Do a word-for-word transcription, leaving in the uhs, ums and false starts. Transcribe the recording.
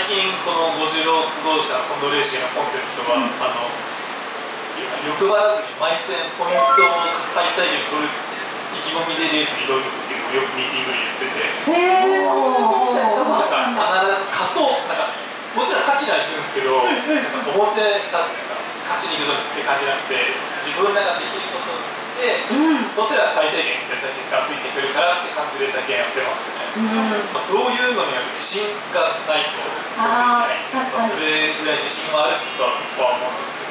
近このごじゅうろく号車コンドレーシーのコンセプトは、うん、あの欲張らずに毎戦ポイントを最大限取る意気込みでレースに挑むっていうのをよくミーティングに言ってて、 へー、そうなんか必ず勝とう、なんかもちろん勝ちには行くんですけど、うんうん、なんか表立って勝ちに行くぞって感じじゃなくて、自分らができることをして、うん、そうすれば最低限絶対結果がついてくるからって感じで最近やってますね。うん、まあ、そういうのには自信がないと作っていけないんですが、それぐらい自信はあるとは思うんですけど。